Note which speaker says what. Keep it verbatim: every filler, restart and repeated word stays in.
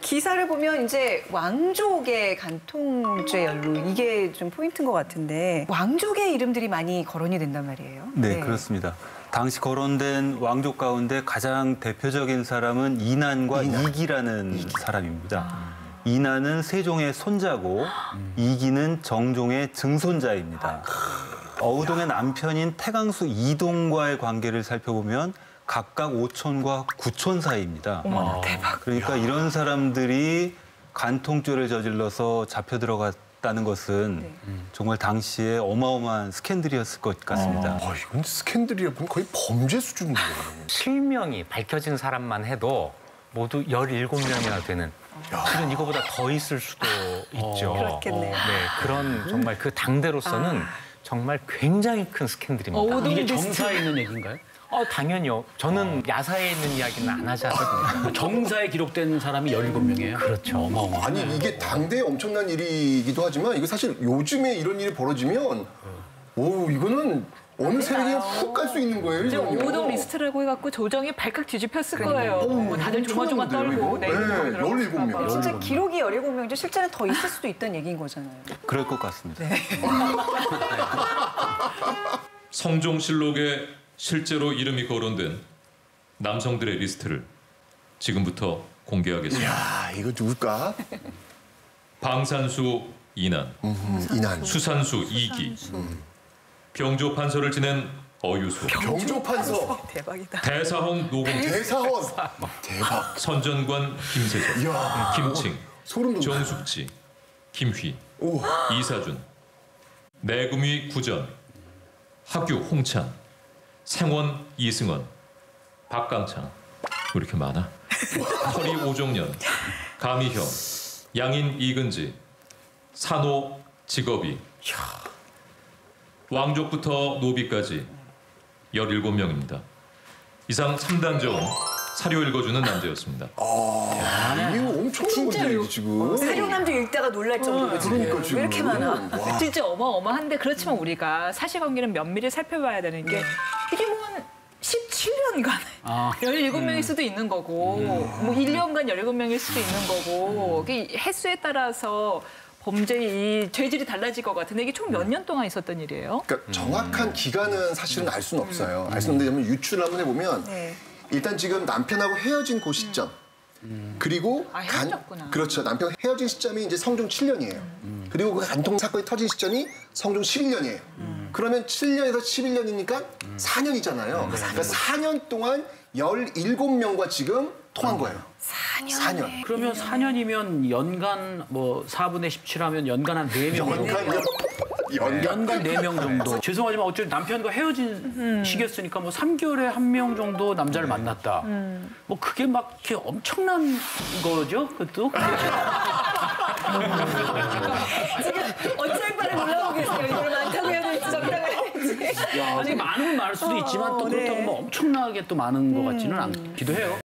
Speaker 1: 기사를 보면 이제 왕족의 간통죄 연루 이게 좀 포인트인 것 같은데 왕족의 이름들이 많이 거론이 된단 말이에요.
Speaker 2: 네, 네. 그렇습니다. 당시 거론된 왕족 가운데 가장 대표적인 사람은 이난과 이난. 이기라는 이기. 사람입니다. 아. 이난은 세종의 손자고 음. 이기는 정종의 증손자입니다. 아. 어우동의 남편인 태강수 이동과의 관계를 살펴보면 각각 오촌과 구촌 사이입니다.
Speaker 1: 어머나, 대박.
Speaker 2: 그러니까 야. 이런 사람들이 간통죄를 저질러서 잡혀 들어갔다는 것은 네. 정말 당시에 어마어마한 스캔들이었을 것 같습니다.
Speaker 3: 아, 이건 스캔들이라 보면 거의 범죄 수준인데요.
Speaker 4: 실명이 밝혀진 사람만 해도 모두 열일곱 명이나 되는. 야. 실은 이거보다 더 있을 수도 있죠.
Speaker 1: 그렇겠네요.
Speaker 4: 네, 그런 정말 그 당대로서는 아. 정말 굉장히 큰 스캔들입니다.
Speaker 5: 어, 이게 정사에 있는 얘기인가요?
Speaker 4: 어, 당연히요. 저는 어. 야사에 있는 이야기는 안 하지 않거든요.
Speaker 5: 정사에 기록된 사람이 열일곱 명이에요?
Speaker 4: 그렇죠.
Speaker 5: 어마어마.
Speaker 3: 아니, 이게 당대에 엄청난 일이기도 하지만 이거 사실 요즘에 이런 일이 벌어지면 오, 이거는 어느 세력에 훅 갈 수 있는 거예요.
Speaker 6: 이제 오우동 리스트라고 해갖고 조정이 발칵 뒤집혔을 거예요.
Speaker 3: 오,
Speaker 6: 뭐 다들 조마조마 떨고.
Speaker 3: 네, 열일곱 명.
Speaker 1: 진짜 기록이 열일곱 명인데 실제는 더 있을 수도 있다는 얘기인 거잖아요.
Speaker 2: 그럴 것 같습니다. 네.
Speaker 7: 성종실록에 실제로 이름이 거론된 남성들의 리스트를 지금부터 공개하겠습니다.
Speaker 3: 이야, 이거 누굴까?
Speaker 7: 방산수 이난,
Speaker 3: 음, 이난.
Speaker 7: 수산수 이기, 음. 병조판서를 지낸 어유소,
Speaker 3: 병조판서
Speaker 1: 대박이다.
Speaker 7: 대사헌 노공택,
Speaker 3: 대사헌 대박.
Speaker 7: 선전관 김세조,
Speaker 3: 이야,
Speaker 7: 김칭,
Speaker 3: 소름 돋네.
Speaker 7: 정숙지, 김휘,
Speaker 3: 오.
Speaker 7: 이사준, 내금위 구전, 하규 홍찬, 생원 이승원, 박강창. 왜 이렇게 많아? 허리 오종년, 가미형, 양인 이근지, 산호 직업이, 왕족부터 노비까지 열일곱 명입니다. 이상 삼 단 전 사료 읽어주는 남자였습니다.
Speaker 3: 아, 이거 엄청난 건데, 지금.
Speaker 1: 사료남도 읽다가 놀랄 정도로
Speaker 3: 그러니까 지금.
Speaker 1: 왜 이렇게 많아?
Speaker 6: 와. 진짜 어마어마한데 그렇지만 우리가 사실관계는 면밀히 살펴봐야 되는 게 이게 뭐 한 십칠 년간
Speaker 5: 아.
Speaker 6: 열일곱 명일 수도 있는 거고 음. 뭐 일 년간 열일곱 명일 수도 있는 거고 그 횟수에 따라서 범죄의 이 죄질이 달라질 것 같은데 이게 총 몇 년 동안 있었던 일이에요?
Speaker 3: 그러니까 정확한 기간은 사실은 알 수는 없어요. 알 수는 없는데 유추를 한번 해보면
Speaker 1: 네.
Speaker 3: 일단 지금 남편하고 헤어진 그 시점 음. 그리고
Speaker 6: 아, 헤어졌구나.
Speaker 3: 간, 그렇죠. 남편 헤어진 시점이 이제 성종 칠 년이에요. 음. 그리고 그 간통 사건이 터진 시점이 성종 십일 년이에요. 음. 그러면 칠 년에서 십일 년이니까 음. 사 년이잖아요. 음. 그러니까 사 년 동안 열일곱 명과 지금 통한 거예요.
Speaker 1: 사 년.
Speaker 3: 사 년.
Speaker 5: 그러면 사 년이면 연간 뭐 사분의 십칠 하면 연간 한 네 명.
Speaker 3: 연간 연간
Speaker 5: 연간 네 명 정도. 죄송하지만 어쨌든 남편과 헤어진 음. 시기였으니까 뭐 삼 개월에 한 명 정도 남자를 만났다. 음. 뭐 그게 막 이렇게 엄청난 거죠, 그것도.
Speaker 1: 지금 어찌할 바를 몰라보고 계세요. 이걸 많다고 해야 될지 적다고 해야 될지.
Speaker 5: 야, 많으면 많을 수도 있지만 또 그렇다고
Speaker 1: 네.
Speaker 5: 뭐 엄청나게 또 많은 것 같지는 않기도 해요.